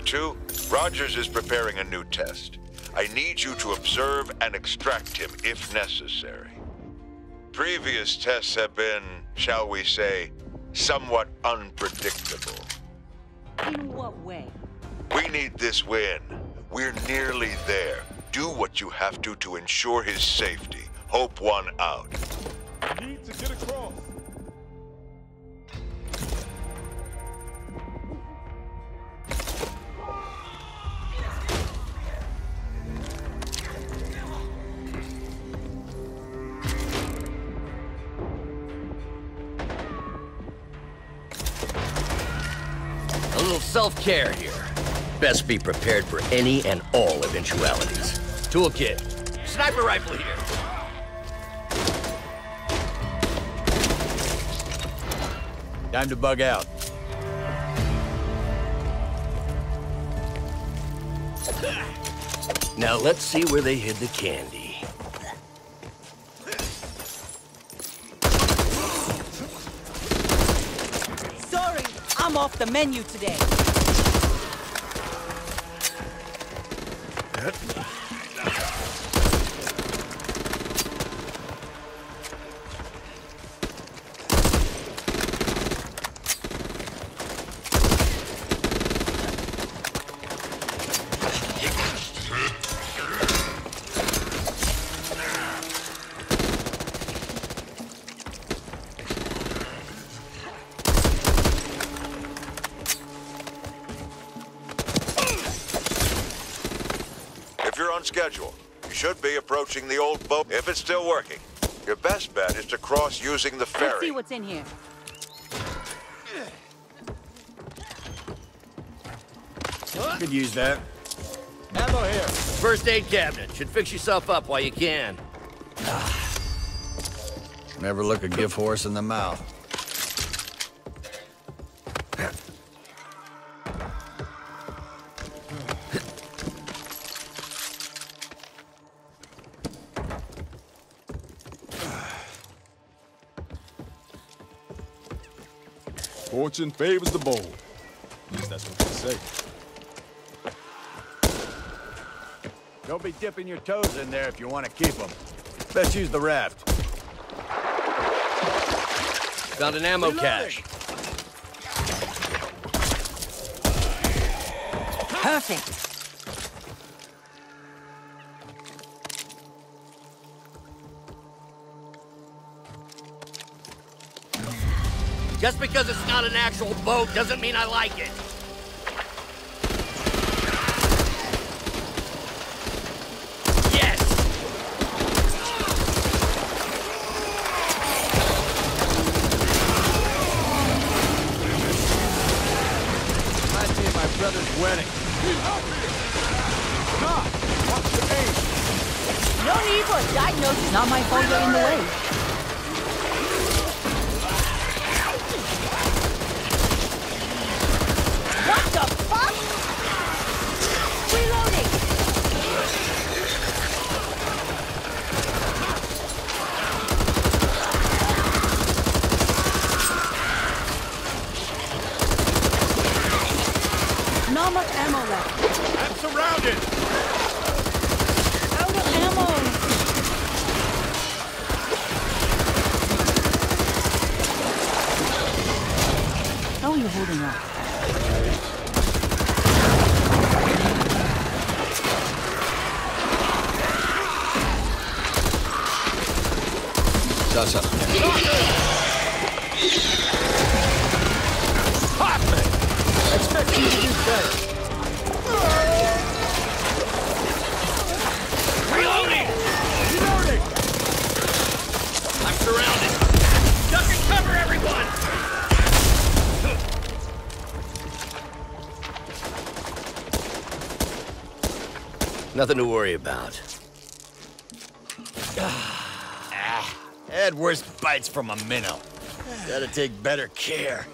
2, Rogers is preparing a new test. I need you to observe and extract him if necessary. Previous tests have been, shall we say, somewhat unpredictable. In what way? We need this win. We're nearly there. Do what you have to ensure his safety. Hope one out. Need to get across. A little self-care here. Best be prepared for any and all eventualities. Toolkit. Sniper rifle here. Time to bug out. Now let's see where they hid the candy. Sorry, I'm off the menu today. If you're on schedule, you should be approaching the old boat if it's still working. Your best bet is to cross using the ferry. Let's see what's in here. Could use that. Ammo here. First aid cabinet. Should fix yourself up while you can. Never look a gift horse in the mouth. Fortune favors the bold. At least that's what they say. Don't be dipping your toes in there if you want to keep them. Best use the raft. Found an ammo cache. Perfect. Just because it's not an actual boat doesn't mean I like it. Yes! Reminds me of my brother's wedding. Stop! Watch your aim. No need for a diagnosis. Not my fault you're in the way. What the fuck? Reloading! Not much ammo left. I'm surrounded. Out of ammo! How are you holding up? Toss up. Hoffman! Expect you to do better. Reloading! Reloading! I'm surrounded. Duck and cover, everyone! Nothing to worry about. Had worse bites from a minnow. Gotta take better care.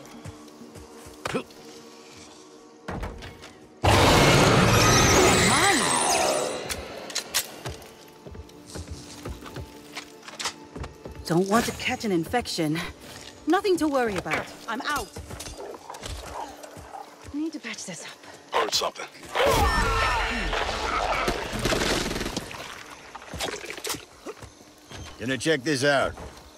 Don't want to catch an infection. Nothing to worry about. I'm out. Need to patch this up. heard something. Gonna check this out.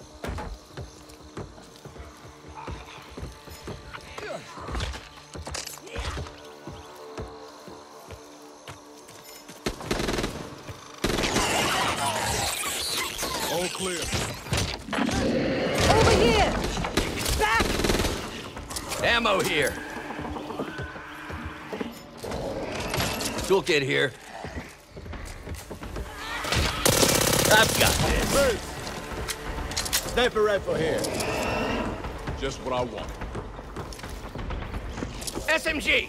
All clear. Over here! Back! Ammo here. Toolkit here. I've got this. Sniper rifle here. Just what I want. SMG.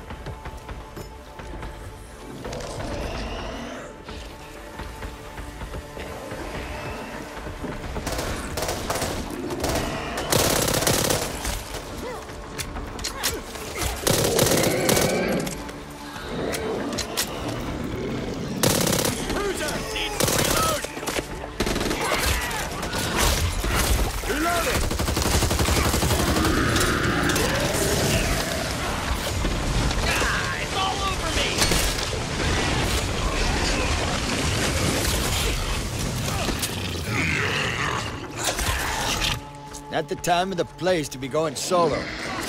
Not the time or the place to be going solo.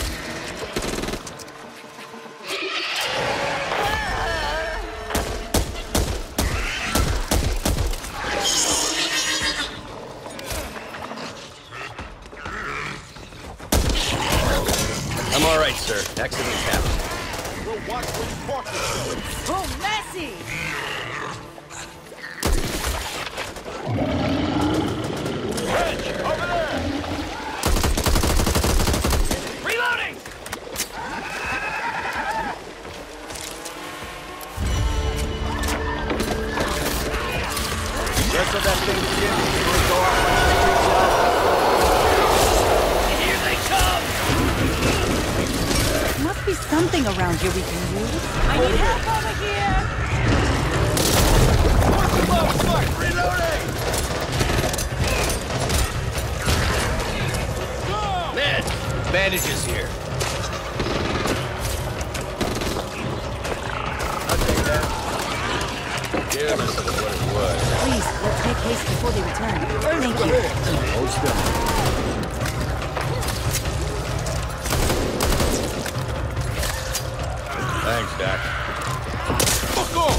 I'm all right, sir. Accidents happen. We'll watch where you park yourself. Oh, messy! Over there! Reloading! Wrestle that thing again before we go off on a street shot. Here they come! Must be something around here we can use. I need help over here! Reloading! Men, bandages here. I'll take that. Yeah, this is what it was. Please, let's make haste before they return. Thank you. Hold still. Thanks, Doc. Fuck off!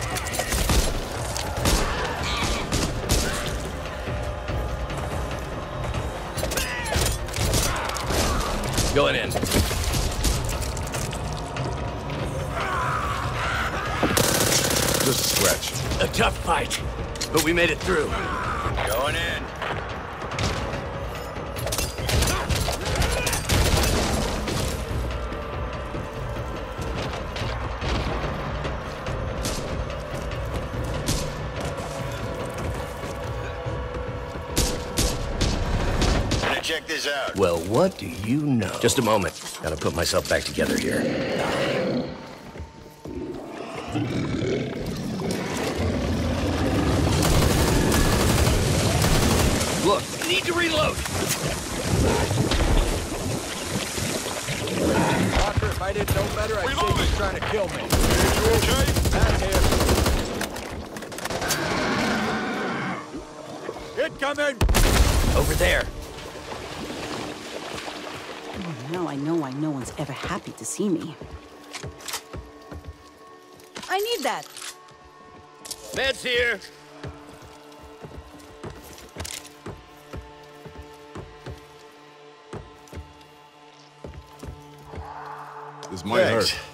Going in. Just a scratch. A tough fight, but we made it through. Going in. Gonna check this out. Well, what do you know? Just a moment. Gotta put myself back together here. Look, need to reload. Walker, if I didn't know better, I'd say Reloading. you're trying to kill me. You okay? Not him. Hit coming! Over there. Now I know why no one's ever happy to see me. I need that. Meds here. This might Thanks. hurt.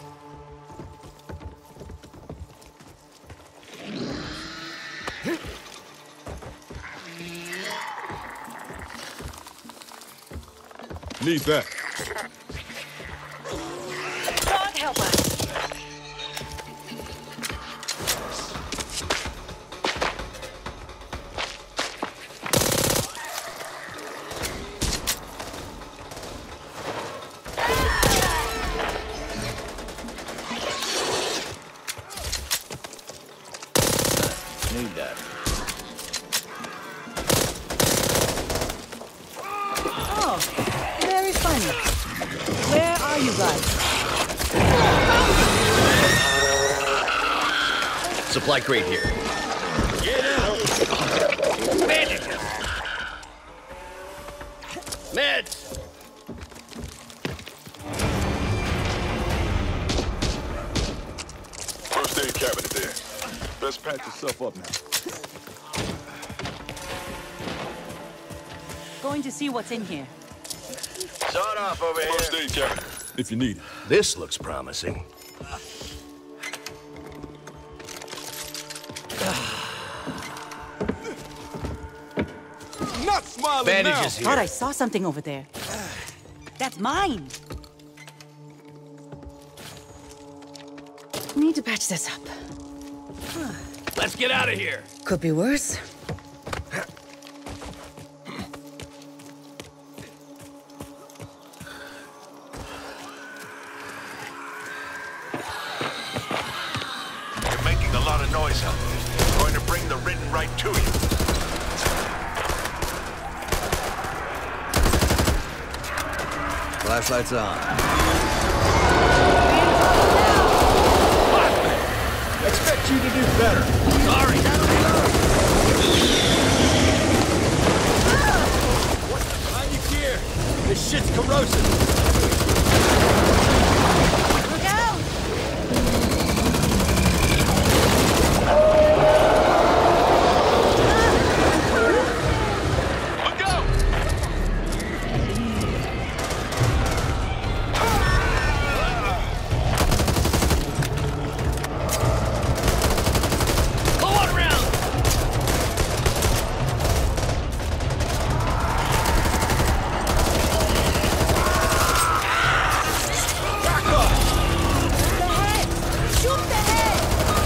Need that. God help us. Need that. Oh, very funny. Where are you guys? Supply crate here. Get out! Bandages! Meds! First aid cabinet there. Best patch yourself up now. Going to see what's in here. Sawed off over here. First aid cabinet, if you need it. This looks promising. Not smiling Bandages Thought I here. saw something over there. That's mine. Need to patch this up. Let's get out of here. Could be worse. You're making a lot of noise out there. I'm going to bring the written right to you. Flashlight's on. Expect you to do better. Sorry. Behind you, gear. This shit's corrosive. Look out! Look out! Go on around. The head! Shoot the head!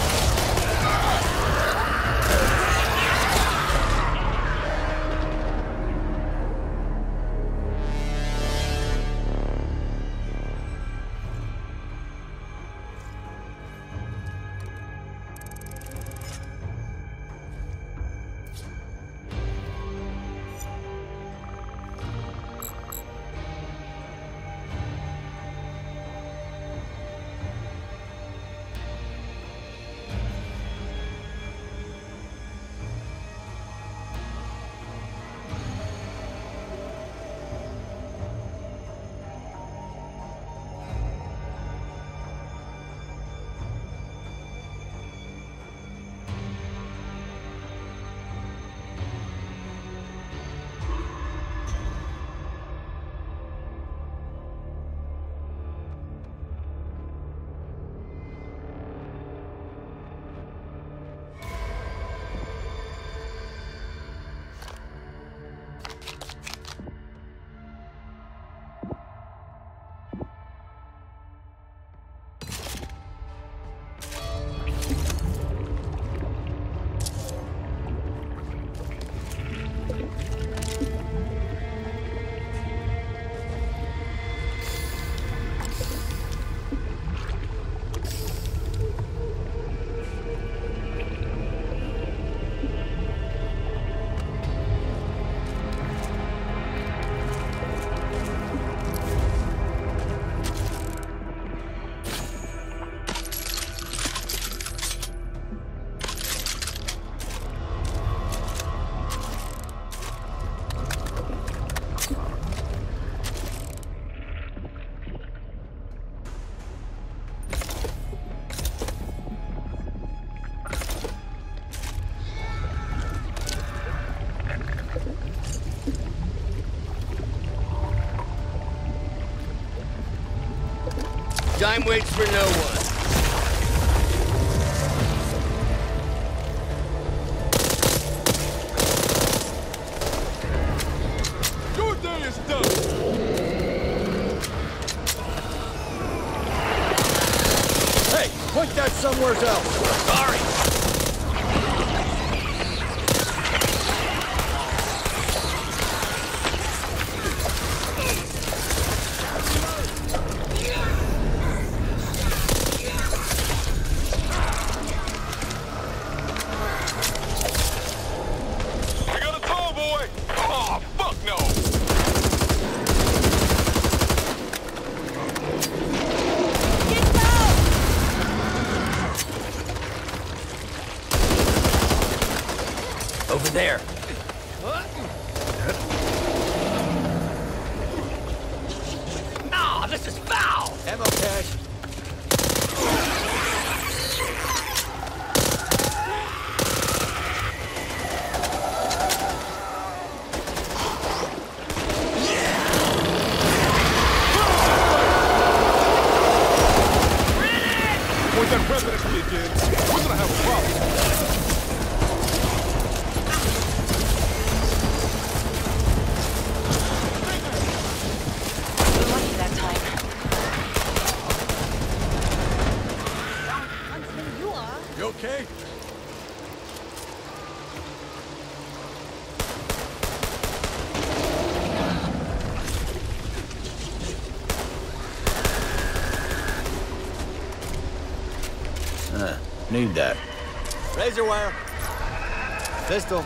Time waits for no one. Your day is done. Hey, point that somewhere else. Sorry. We got a tall boy. Oh, fuck no. Get down! Need that. Razor wire. Pistol.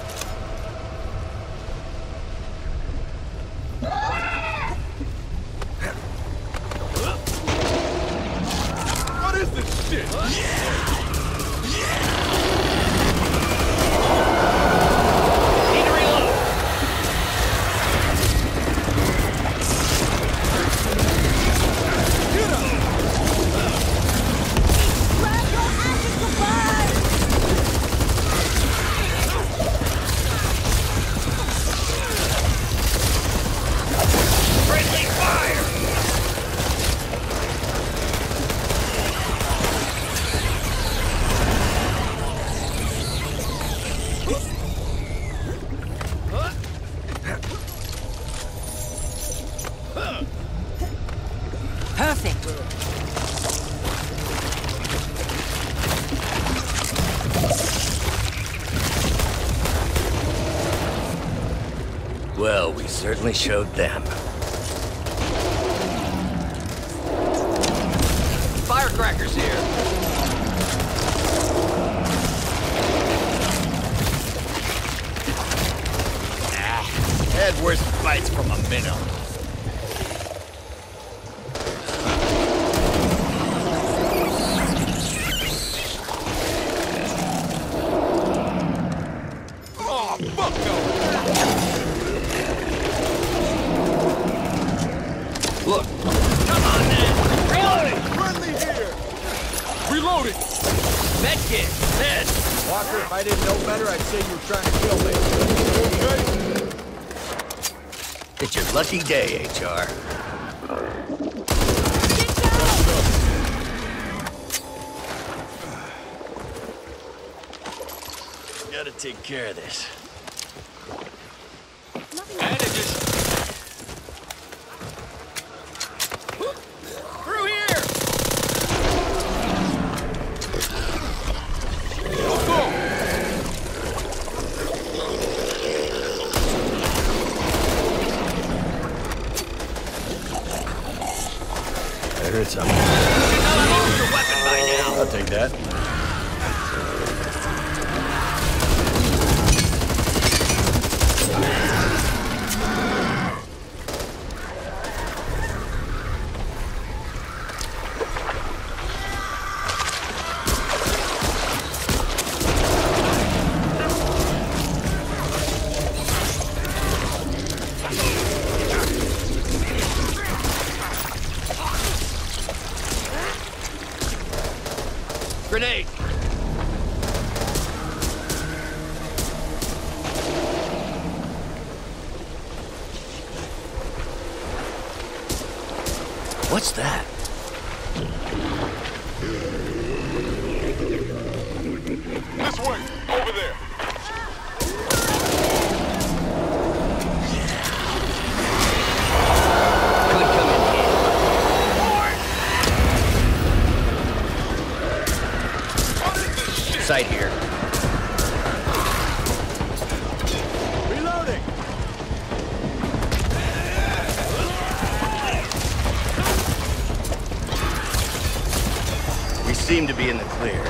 What is this shit? Need to reload. Grab your asses goodbye! Friendly fire! Perfect. Well, we certainly showed them. Firecrackers here. Had worse bites from a minnow. Oh, fuck no! Look. Come on, man. Reloading. Friendly here! Reloading! Medkit. Med. Walker, if I didn't know better, I'd say you were trying to kill me. Okay? It's your lucky day, HR. Gotta take care of this. Bandages. Through here. Let's go! I heard something. Use your weapon by now. I'll take that. Grenade. What's that? This way! Over there! Could come in handy. Sight here. Reloading! We seem to be in the clear.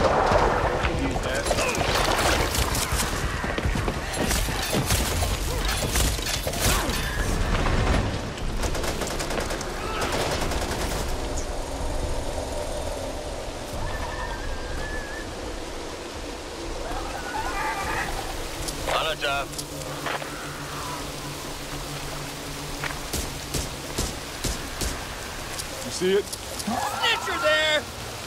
On a job. You see it? Snitcher there!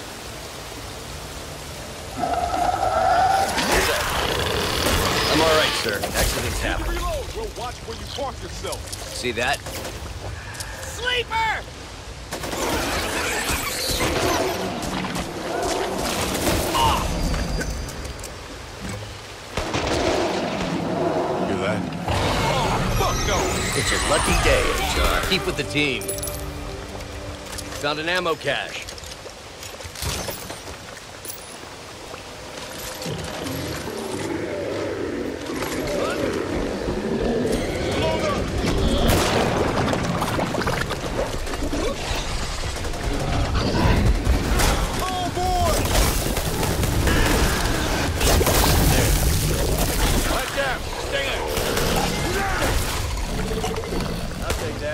I'm all right, sir. Accidents happen. Reload! We'll watch where you park yourself. See that? Sleeper! Hear that? Oh, fuck no! It's your lucky day, HR. Keep with the team. Found an ammo cache.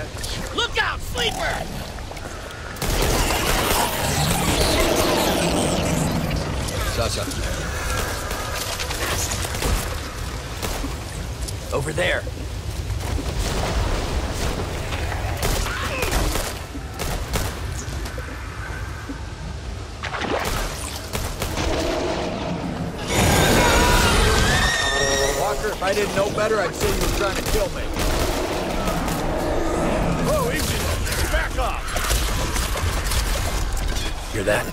Look out, sleeper! Saw something there. Over there. Walker, if I didn't know better, I'd say you were trying to kill me. Oh, easy there. Back off. Hear that?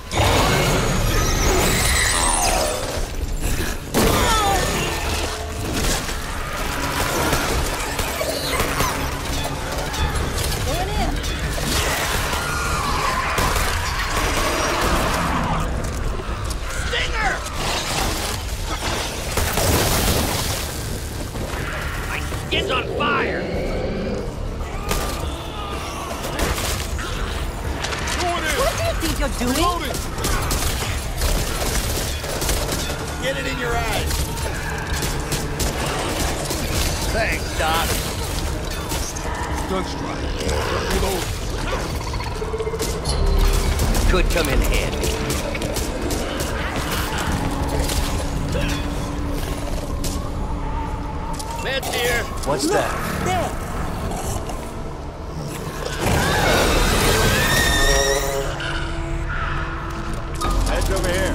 It's on fire! What do you think you're doing? Loading. Get it in your eyes. Thanks, Doc. Gun strike. Reload. Could come in handy. Man's here! What's that? There. Heads over here.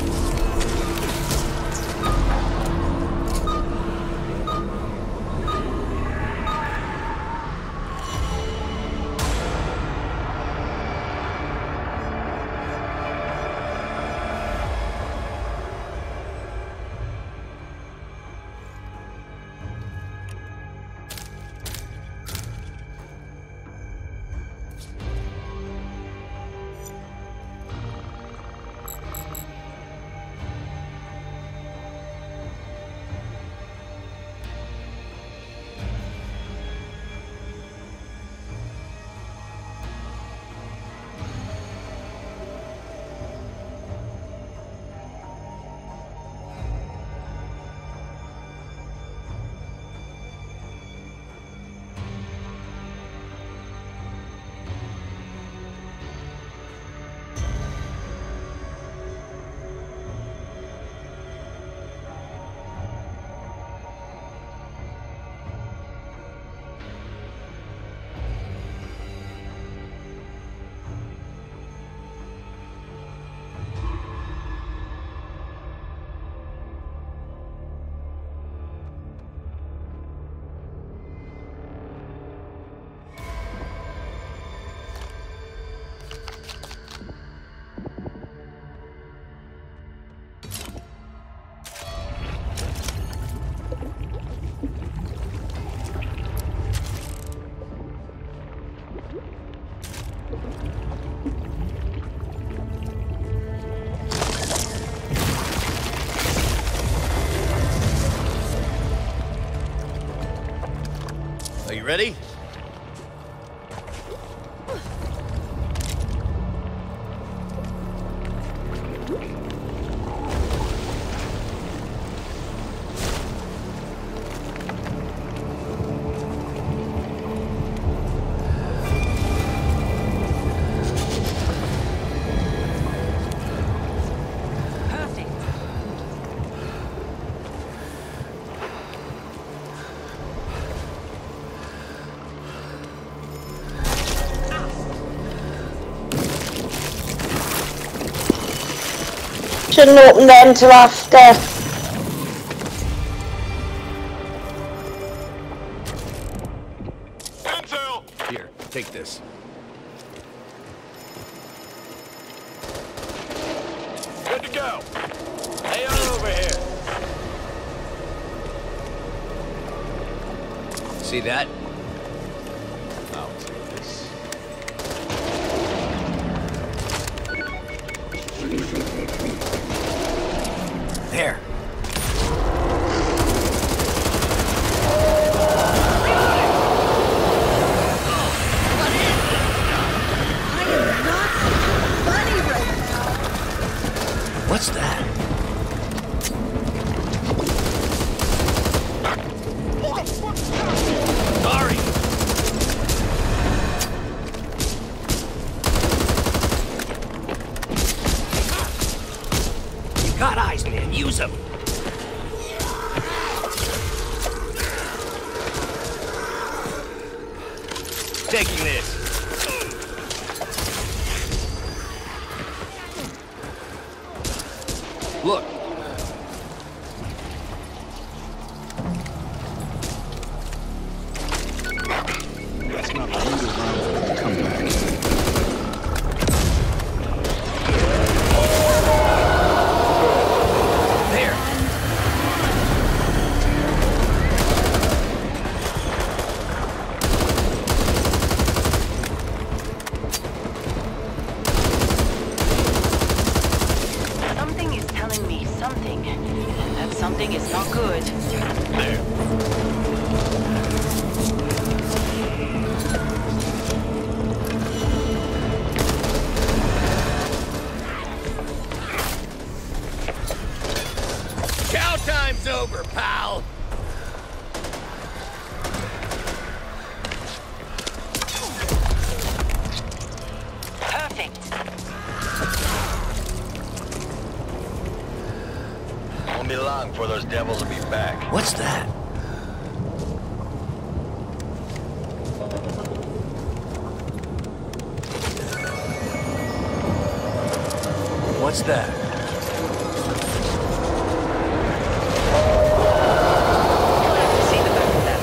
Are you ready? Shouldn't open them until after. Intel. Here, take this. Good to go. Hey, on over here. See that? I'll take this. There. What's that? All use them. Taking this. Look. That's not the end of the round. Come back. There. Something is telling me something. And that something is not good. Chow time's over, pal. Perfect. Won't be long before those devils will be back. What's that? What's that? See the back of that.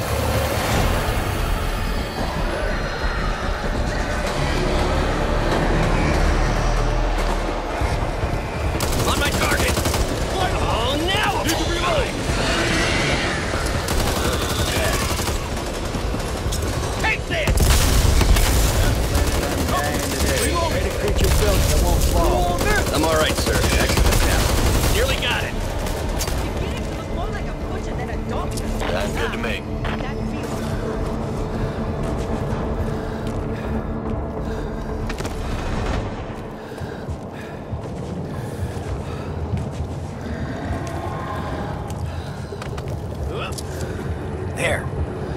On my target! Oh, now I'm reloading! Take this! I'm all right, sir. Excellent now. Nearly got it. Beginning to look more like a butcher than a doctor. Sounds good to me. That feels There.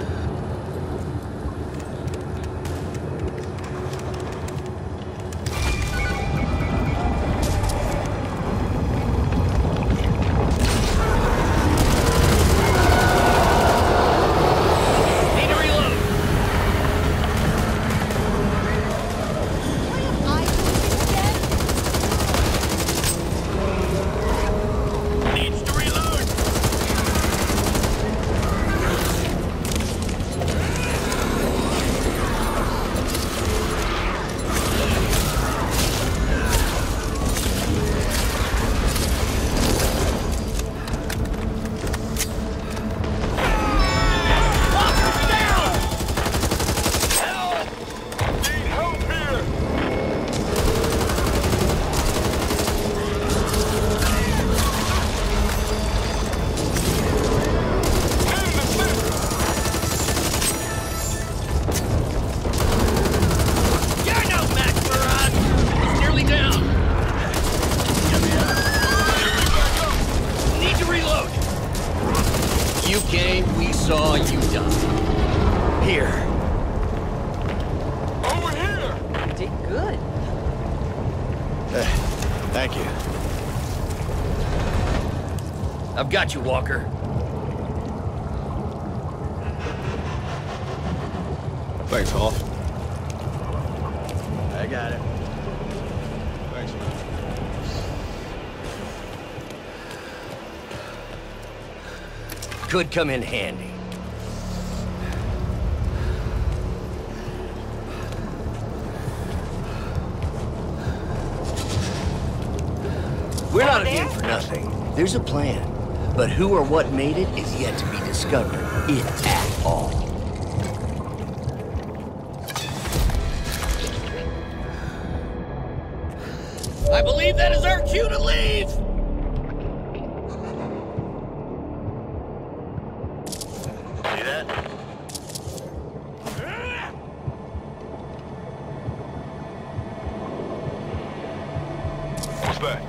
Need to reload. Needs to reload. You're no match for us. It's nearly down. Need to reload. You came, we saw, you died. Here. Over here! You did good. Thank you. I've got you, Walker. Thanks, Hoff. I got it. Thanks, man. Could come in handy. We're not there? in for nothing. There's a plan. But who or what made it is yet to be discovered, if at all. I believe that is our cue to leave! See that? What's that?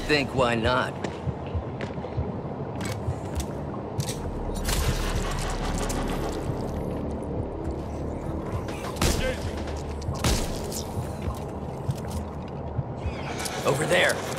think why not? Over there.